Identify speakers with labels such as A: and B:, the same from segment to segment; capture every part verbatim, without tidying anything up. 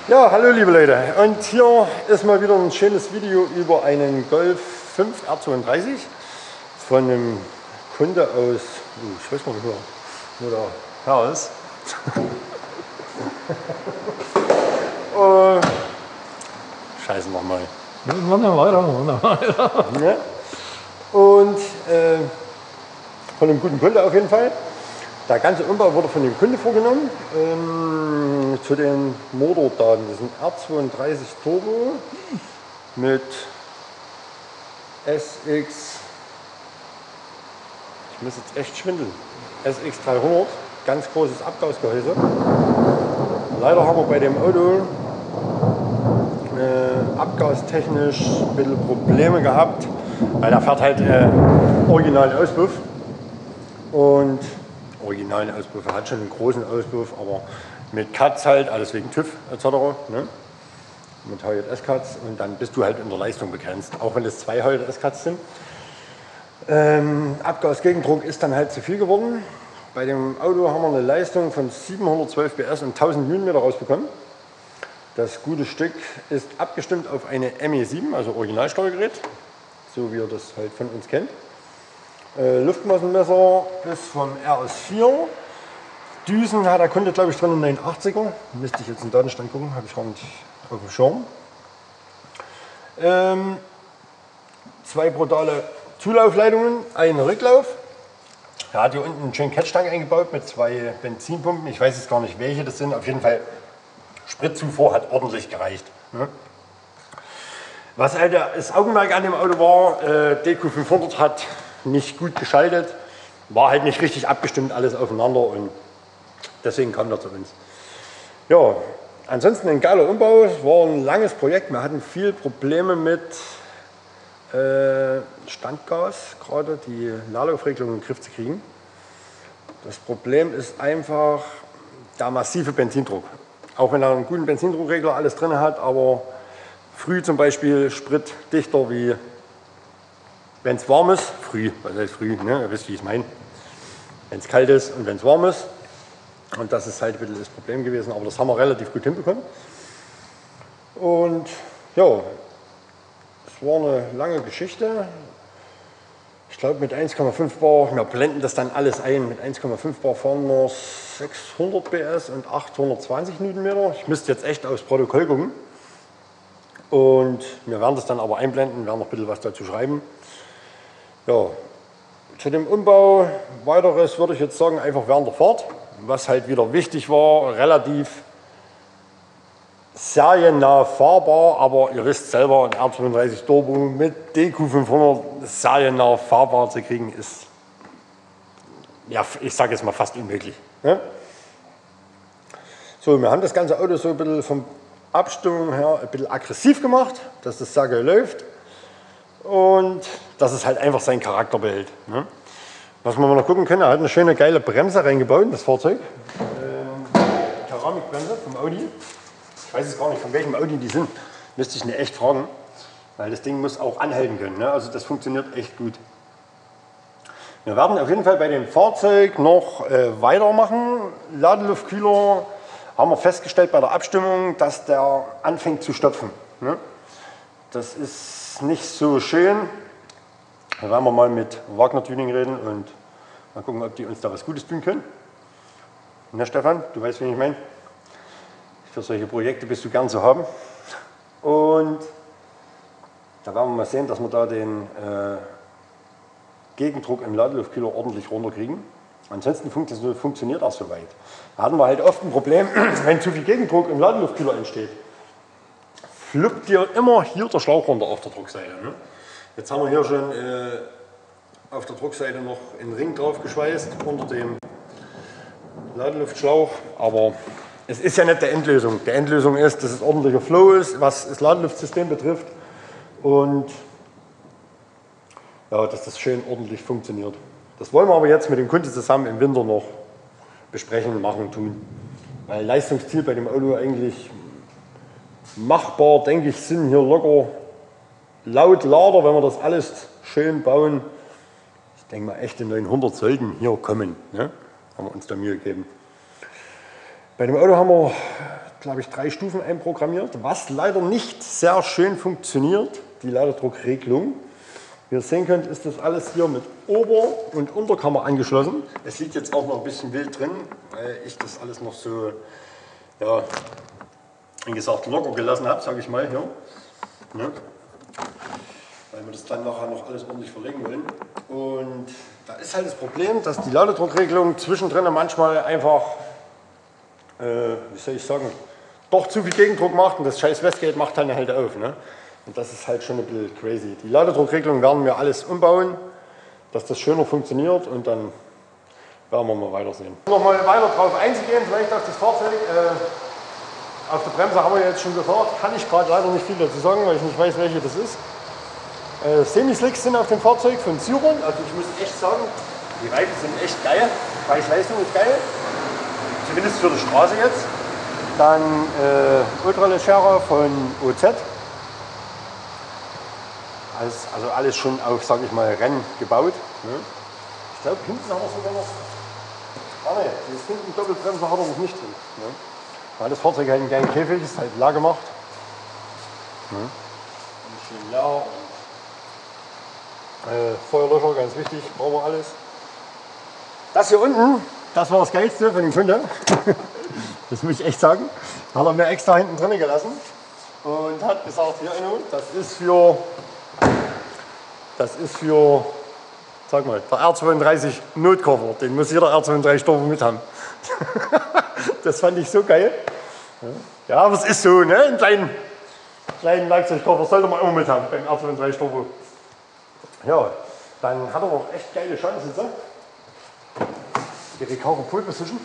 A: Ja, hallo liebe Leute, und hier ist mal wieder ein schönes Video über einen Golf fünf R zweiunddreißig von einem Kunde aus, oh, ich weiß nicht, wo der Herr ist. oh, Scheiße nochmal.
B: Machen wir weiter, machen wir weiter.
A: Ja. Und äh, von einem guten Kunde auf jeden Fall. Der ganze Umbau wurde von dem Kunde vorgenommen. Ähm, zu den Motordaten. Das ist ein R zweiunddreißig Turbo mit S X, ich muss jetzt echt schwindeln, S X dreihundert, ganz großes Abgasgehäuse. Leider haben wir bei dem Auto äh, abgastechnisch ein bisschen Probleme gehabt, weil der fährt halt äh, originalen Auspuff. Und originalen Auspuff, er hat schon einen großen Auspuff, aber mit Cuts halt, alles wegen TÜV et cetera. Ne? Mit H J S-Cuts, und dann bist du halt in der Leistung begrenzt, auch wenn es zwei H J S-Cuts sind. Ähm, Abgasgegendruck ist dann halt zu viel geworden. Bei dem Auto haben wir eine Leistung von siebenhundertzwölf P S und tausend Newtonmeter rausbekommen. Das gute Stück ist abgestimmt auf eine M E sieben, also Originalsteuergerät, so wie ihr das halt von uns kennt. Äh, Luftmassenmesser ist vom R S vier. Düsen hat der Kunde, glaube ich, drin, einen neunundachtziger. Müsste ich jetzt im Datenstand gucken, habe ich gar nicht auf dem Schirm. Ähm, zwei brutale Zulaufleitungen, einen Rücklauf. Er hat hier unten einen schönen Catchtank eingebaut mit zwei Benzinpumpen. Ich weiß jetzt gar nicht, welche das sind. Auf jeden Fall, Spritzufuhr hat ordentlich gereicht. Ne? Was halt das Augenmerk an dem Auto war, äh, D Q fünfhundert hat nicht gut geschaltet, war halt nicht richtig abgestimmt, alles aufeinander, und deswegen kam er zu uns. Ja, ansonsten ein geiler Umbau, es war ein langes Projekt, wir hatten viel Probleme mit äh, Standgas, gerade die Leerlaufregelung in den Griff zu kriegen. Das Problem ist einfach der massive Benzindruck. Auch wenn er einen guten Benzindruckregler alles drin hat, aber früh zum Beispiel spritdichter wie wenn es warm ist, früh, was heißt früh, ne? Ihr wisst, wie ich es meine. Wenn es kalt ist und wenn es warm ist. Und das ist halt ein bisschen das Problem gewesen, aber das haben wir relativ gut hinbekommen. Und ja, es war eine lange Geschichte. Ich glaube mit eins Komma fünf Bar, wir blenden das dann alles ein, mit eins Komma fünf Bar fahren wir sechshundert P S und achthundertzwanzig Newtonmeter. Ich müsste jetzt echt aufs Protokoll gucken. Und wir werden das dann aber einblenden, werden noch ein bisschen was dazu schreiben. Ja, zu dem Umbau, weiteres würde ich jetzt sagen, einfach während der Fahrt. Was halt wieder wichtig war, relativ seriennah fahrbar, aber ihr wisst selber, ein R zweiunddreißig Turbo mit D Q fünfhundert seriennah fahrbar zu kriegen, ist, ja, ich sage jetzt mal fast unmöglich. Ne? So, wir haben das ganze Auto so ein bisschen vom Abstimmung her ein bisschen aggressiv gemacht, dass das Sacke läuft. Und dass es halt einfach seinen Charakter behält. Ne? Was wir mal noch gucken können, er hat eine schöne geile Bremse reingebaut in das Fahrzeug. Ähm, Keramikbremse vom Audi. Ich weiß jetzt gar nicht, von welchem Audi die sind. Müsste ich ihn echt fragen. Weil das Ding muss auch anhalten können. Ne? Also das funktioniert echt gut. Wir werden auf jeden Fall bei dem Fahrzeug noch äh, weitermachen. Ladeluftkühler haben wir festgestellt bei der Abstimmung, dass der anfängt zu stopfen. Ne? Das ist nicht so schön. Da werden wir mal mit Wagner Tuning reden und mal gucken, ob die uns da was Gutes tun können. Na Stefan, du weißt, wen ich meine. Für solche Projekte bist du gern zu haben. Und da werden wir mal sehen, dass wir da den äh, Gegendruck im Ladeluftkühler ordentlich runterkriegen. Ansonsten funkt funktioniert das soweit. Da hatten wir halt oft ein Problem, wenn zu viel Gegendruck im Ladeluftkühler entsteht. Fluppt dir immer hier der Schlauch runter auf der Druckseite. Ne? Jetzt haben wir hier schon äh, auf der Druckseite noch einen Ring drauf geschweißt unter dem Ladeluftschlauch, aber es ist ja nicht die Endlösung. Die Endlösung ist, dass es ordentlicher Flow ist, was das Ladeluftsystem betrifft, und ja, dass das schön ordentlich funktioniert. Das wollen wir aber jetzt mit dem Kunden zusammen im Winter noch besprechen, machen, tun. Weil Leistungsziel bei dem Auto eigentlich machbar, denke ich, sind hier locker laut Lader, wenn wir das alles schön bauen. Ich denke mal, echte neunhundert sollten hier kommen. Ne? Haben wir uns da Mühe gegeben. Bei dem Auto haben wir glaube ich, drei Stufen einprogrammiert, was leider nicht sehr schön funktioniert, die Ladedruckregelung. Wie ihr sehen könnt, ist das alles hier mit Ober- und Unterkammer angeschlossen. Es liegt jetzt auch noch ein bisschen wild drin, weil ich das alles noch so, ja, wie gesagt, locker gelassen habe, sage ich mal hier. Ne? Weil wir das dann nachher noch alles ordentlich verlegen wollen. Und da ist halt das Problem, dass die Ladedruckregelung zwischendrin manchmal einfach, äh, wie soll ich sagen, doch zu viel Gegendruck macht und das scheiß Westgate macht dann halt auf. Ne? Und das ist halt schon ein bisschen crazy. Die Ladedruckregelung werden wir alles umbauen, dass das schöner funktioniert und dann werden wir mal weitersehen. Um noch mal weiter drauf einzugehen, vielleicht auf das Fahrzeug. Äh, auf der Bremse haben wir jetzt schon gesagt, kann ich gerade leider nicht viel dazu sagen, weil ich nicht weiß, welche das ist. Äh, Semi-Slicks sind auf dem Fahrzeug von Syron. Also ich muss echt sagen, die Reifen sind echt geil. Preis-Leistung ist geil. Zumindest für die Straße jetzt. Dann äh, Ultralegera von O Z. Alles, also alles schon auf, sage ich mal, Rennen gebaut. Ne? Ich glaube, hinten haben wir sogar noch. Ah ne, dieses hinten Doppelbremse hat er noch nicht drin. Ne? Weil das Fahrzeug halt einen geilen Käfig ist, halt leer gemacht. Ne? Und schön leer. Und, äh, Feuerlöscher, ganz wichtig, brauchen wir alles. Das hier unten, das war das Geilste von dem Kunde. Das muss ich echt sagen. Hat er mir extra hinten drin gelassen. Und hat gesagt, hier Enno, das ist für. Das ist für, sag mal, der R zweiunddreißig Notkoffer. Den muss jeder R zweiunddreißig Turbo mit haben. Das fand ich so geil. Ja, aber es ist so, ne? Einen kleinen, kleinen Werkzeugkoffer sollte man immer mit haben beim R zweiunddreißig Turbo. Ja, dann hat er noch echt geile Chancen. So. Die Recaro Pole Position.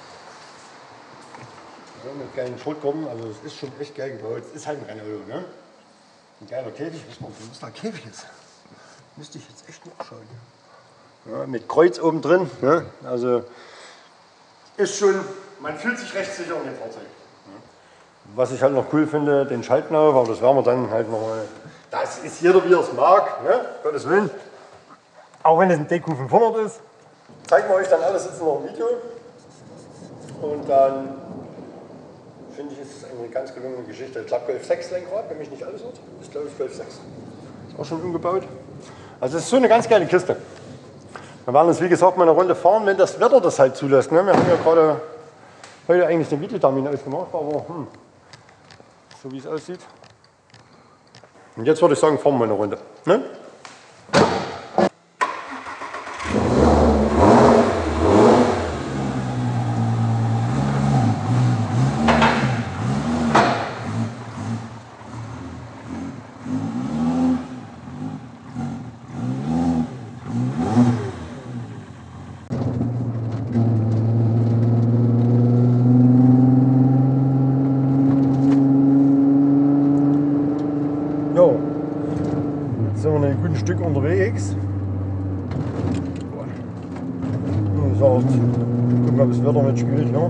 A: Ja, mit geilen Schrotgurten, also es ist schon echt geil gebaut. Es ist halt ein Rennauto, ne? Ein geiler Käfig. Ich weiß nicht, was da Käfig ist. Müsste ich jetzt echt nachschauen. Ja, mit Kreuz oben drin. Ne? Also ist schon, man fühlt sich recht sicher in dem Fahrzeug. Ja. Was ich halt noch cool finde, den Schaltknauf, aber das werden wir dann halt nochmal. Das ist jeder wie er es mag, ne? Gottes Willen. Auch wenn es ein D Q fünfhundert ist, zeigen wir euch dann alles jetzt noch im Video. Und dann finde ich, ist es eine ganz gelungene Geschichte. Ich glaube Golf sechs Lenkrad, wenn mich nicht alles irrt, ist glaube ich Golf sechs. Ist auch schon umgebaut. Also es ist so eine ganz geile Kiste. Wir werden uns wie gesagt mal eine Runde fahren, wenn das Wetter das halt zulässt. Ne? Wir haben ja gerade heute eigentlich den Videotermin ausgemacht, aber hm, so wie es aussieht. Und jetzt würde ich sagen, fahren wir mal eine Runde. Ne? Stück unterwegs. Wie gesagt, gucken, ob das Wetter mitspielt. Ja.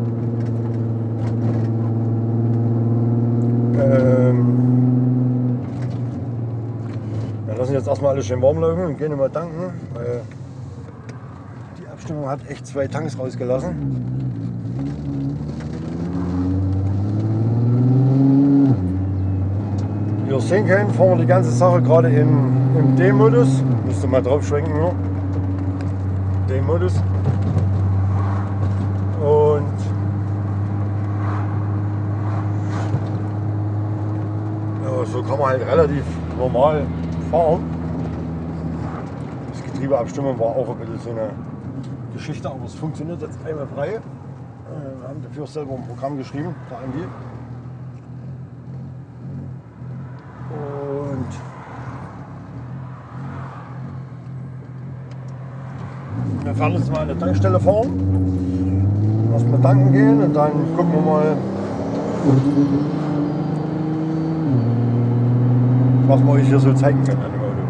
A: Ähm, wir lassen jetzt erstmal alles schön warm laufen und gehen mal tanken. Weil die Abstimmung hat echt zwei Tanks rausgelassen. Wie ihr sehen könnt, fahren wir die ganze Sache gerade im, im D-Modus. Müsst ihr mal drauf schwenken. Ja. D-Modus. Und ja, so kann man halt relativ normal fahren. Das Getriebeabstimmung war auch ein bisschen so eine Geschichte, aber es funktioniert jetzt einmal frei. Wir haben dafür selber ein Programm geschrieben, der Andi. Wir fahren jetzt mal an der Tankstelle fahren, erstmal tanken gehen und dann gucken wir mal, was wir euch hier so zeigen können an dem Auto.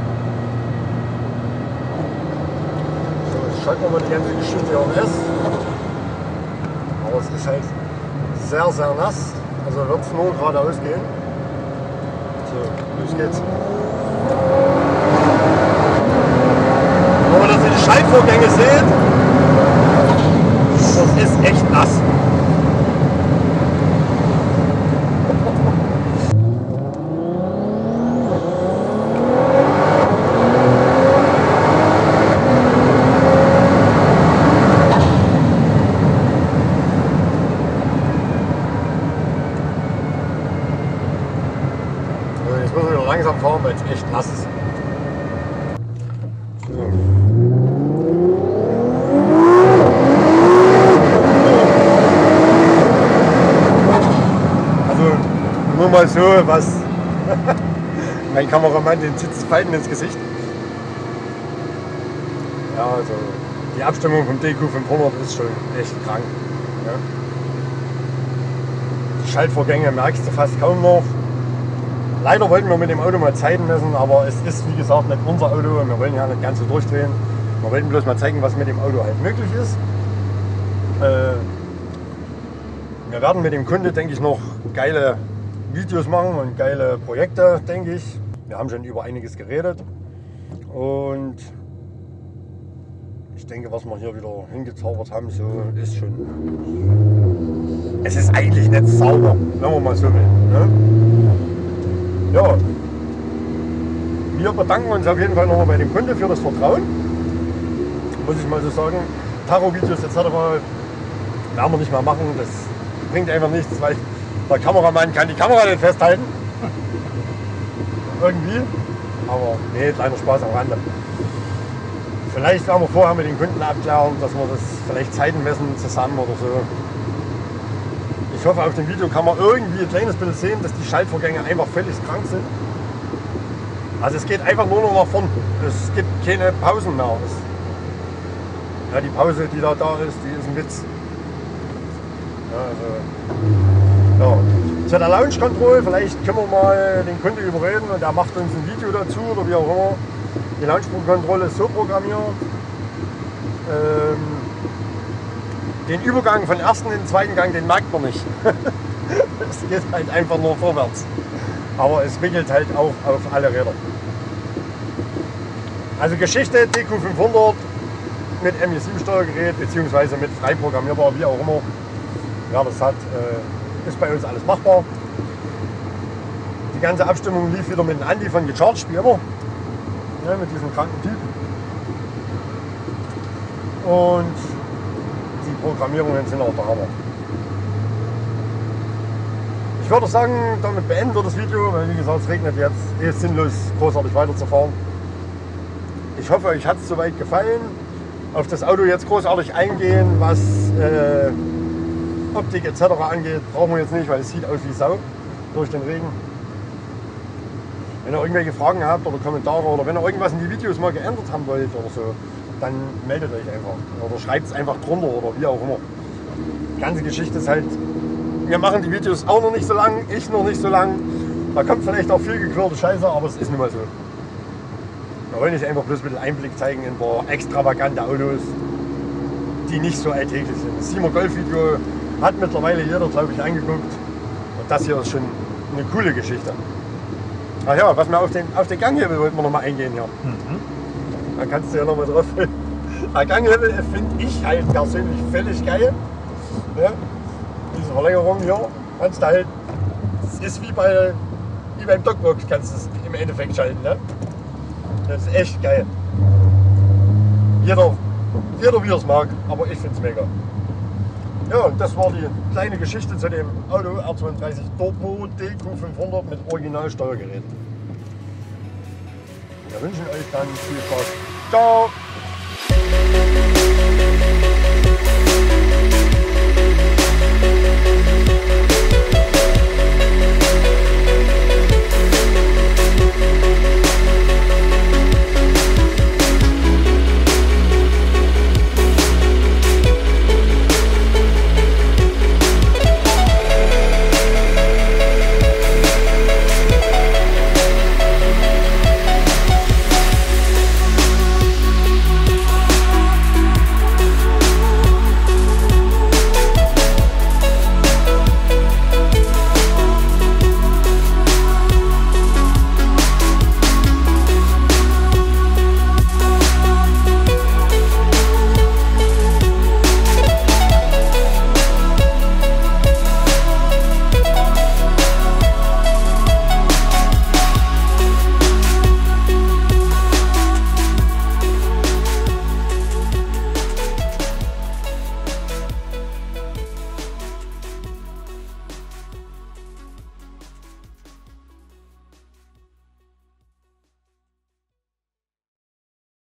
A: So, jetzt schalten wir mal die ganze Geschichte auf S. Aber es ist halt sehr, sehr nass, also wird es nur geradeaus gehen. So, los geht's. Wenn ihr die Schaltvorgänge seht, das ist echt nass. wieder langsam fahren, weil es echt nass ist. So. Also nur mal so, was mein Kameramann, den sitzt Falten ins Gesicht. Ja, also die Abstimmung vom D Q fünfhundert ist schon echt krank. Ja. Die Schaltvorgänge merkst du fast kaum noch. Leider wollten wir mit dem Auto mal Zeiten messen, aber es ist wie gesagt nicht unser Auto und wir wollen ja nicht ganz so durchdrehen. Wir wollten bloß mal zeigen, was mit dem Auto halt möglich ist. Äh, wir werden mit dem Kunde, denke ich, noch geile Videos machen und geile Projekte, denke ich. Wir haben schon über einiges geredet und ich denke, was wir hier wieder hingezaubert haben, so ist schon. Es ist eigentlich nicht sauber, wenn man mal so will. Ne? Ja, wir bedanken uns auf jeden Fall nochmal bei dem Kunde für das Vertrauen. Muss ich mal so sagen. Tacho-Videos et cetera werden wir nicht mehr machen. Das bringt einfach nichts, weil der Kameramann kann die Kamera nicht festhalten. Irgendwie. Aber nee, kleiner Spaß am Rande. Vielleicht werden wir vorher mit den Kunden abklären, dass wir das vielleicht Zeiten messen zusammen oder so. Ich hoffe, auf dem Video kann man irgendwie ein kleines bisschen sehen, dass die Schaltvorgänge einfach völlig krank sind. Also es geht einfach nur noch nach vorn. Es gibt keine Pausen mehr. Es, ja, die Pause, die da da ist, die ist ein Witz. Ja, also, ja. Zu der Launch Control, vielleicht können wir mal den Kunden überreden und der macht uns ein Video dazu oder wie auch immer. Die Launch Control ist so programmiert. Ähm, den Übergang von ersten in den zweiten Gang, den merkt man nicht. Es geht halt einfach nur vorwärts. Aber es wickelt halt auch auf alle Räder. Also Geschichte D Q fünfhundert mit M E sieben Steuergerät beziehungsweise mit frei programmierbar, wie auch immer. Wer das hat, äh, ist bei uns alles machbar. Die ganze Abstimmung lief wieder mit dem Andi von Gecharged, wie immer. Ja, mit diesem kranken Typ. Und die Programmierungen sind auch der Hammer. Ich würde sagen, damit beenden wir das Video, weil wie gesagt, es regnet jetzt. Es ist sinnlos, großartig weiterzufahren. Ich hoffe, euch hat es soweit gefallen. Auf das Auto jetzt großartig eingehen, was äh, Optik et cetera angeht, brauchen wir jetzt nicht, weil es sieht aus wie Sau durch den Regen. Wenn ihr irgendwelche Fragen habt oder Kommentare oder wenn ihr irgendwas in die Videos mal geändert haben wollt oder so, dann meldet euch einfach oder schreibt es einfach drunter oder wie auch immer. Die ganze Geschichte ist halt, wir machen die Videos auch noch nicht so lang, ich noch nicht so lang. Da kommt vielleicht auch viel gequirlte Scheiße, aber es ist nun mal so. Wir wollen nicht einfach bloß ein bisschen Einblick zeigen in ein paar extravagante Autos, die nicht so alltäglich sind. Das Siemer Golf Video hat mittlerweile jeder, glaube ich, angeguckt. Und das hier ist schon eine coole Geschichte. Ach ja, was wir auf den, auf den Ganghebel wollten wir noch mal eingehen hier. Mhm. Da kannst du ja noch mal drauf. Der Ganghebel finde ich halt persönlich völlig geil. Ja, diese Verlängerung hier, kannst du halt, es ist wie, bei, wie beim Dogbox, kannst du es im Endeffekt schalten. Ne? Das ist echt geil. Jeder, jeder wie er es mag, aber ich finde es mega. Ja, und das war die kleine Geschichte zu dem Auto R zweiunddreißig Turbo D Q fünfhundert mit Originalsteuergerät. Wir wünschen euch dann viel Spaß. Ciao!